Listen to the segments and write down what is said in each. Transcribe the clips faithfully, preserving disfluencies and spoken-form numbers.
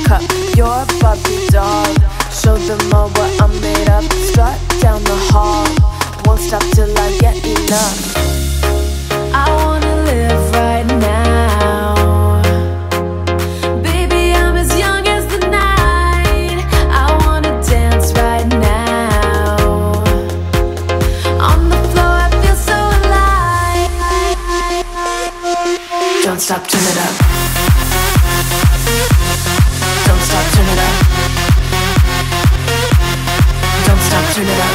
cup. You're a Barbie doll. Show them all what I'm made of. Strut down the hall. Won't stop till I get enough. I wanna live right now. Baby, I'm as young as the night. I wanna dance right now. On the floor, I feel so alive. Don't stop, turn it up. Don't stop, turn it up. Don't stop, turn it up.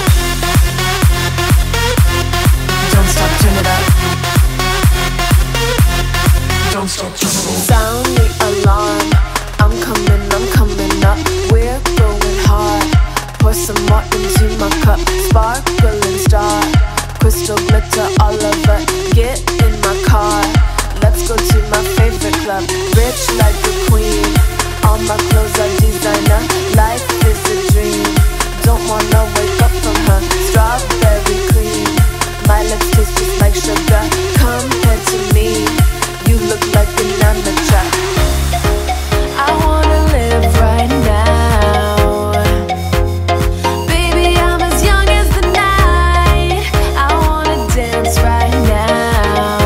Don't stop, turn it up. Don't stop, turn it up. Sound the alarm. I'm coming, I'm coming up. We're going hard. Pour some more into my cup. Sparkling star. Crystal glitter all over. Get in my car. Let's go to my favorite club. Rich like a queen. All my clothes are designer. Life is a dream. Don't wanna wake up from her strawberry cream. My lips taste just like sugar. Compared to me, you look like an amateur. I wanna live right now. Baby, I'm as young as the night. I wanna dance right now.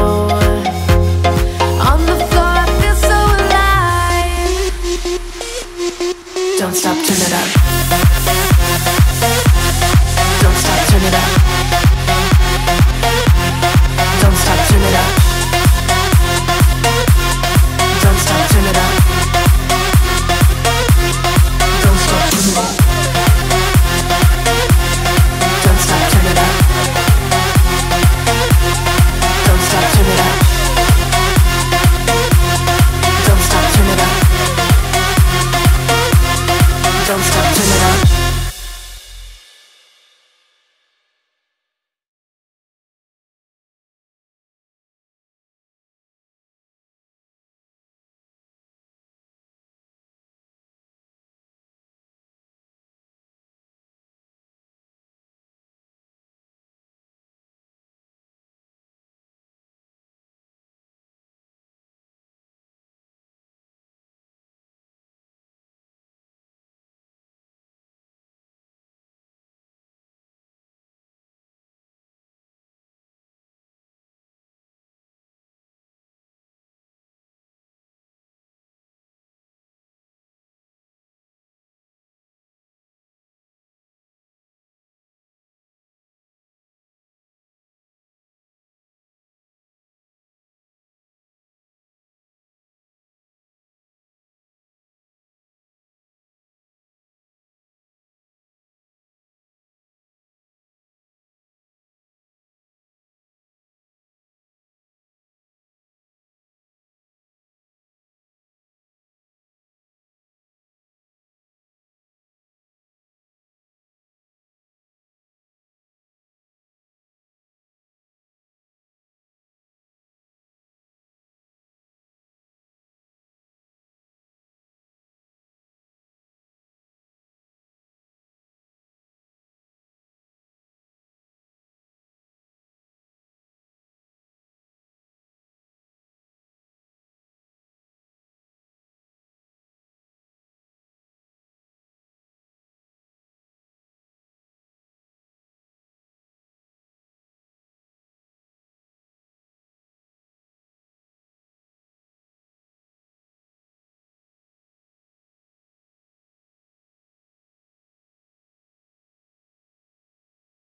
On the floor, I feel so alive. Don't stop, turn it up. Don't stop, turn it up. Don't stop, turn it up.